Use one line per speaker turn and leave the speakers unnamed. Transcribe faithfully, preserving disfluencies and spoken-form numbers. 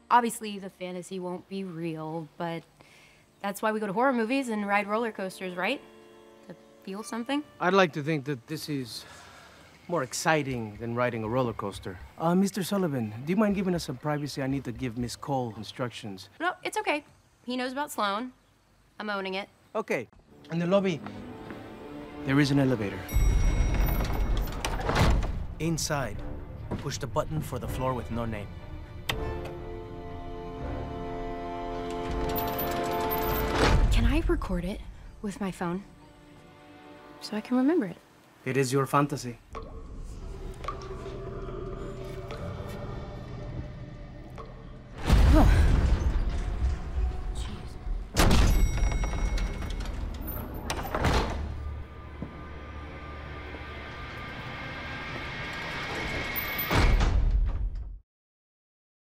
obviously the fantasy won't be real, but that's why we go to horror movies and ride roller coasters, right? To feel something?
I'd like to think that this is more exciting than riding a roller coaster. Uh, Mister Sullivan, do you mind giving us some privacy? I need to give Miss Cole instructions.
No, it's okay. He knows about Sloan. I'm owning it.
Okay. In the lobby, there is an elevator. Inside, push the button for the floor with no name.
Can I record it with my phone so I can remember it?
It is your fantasy.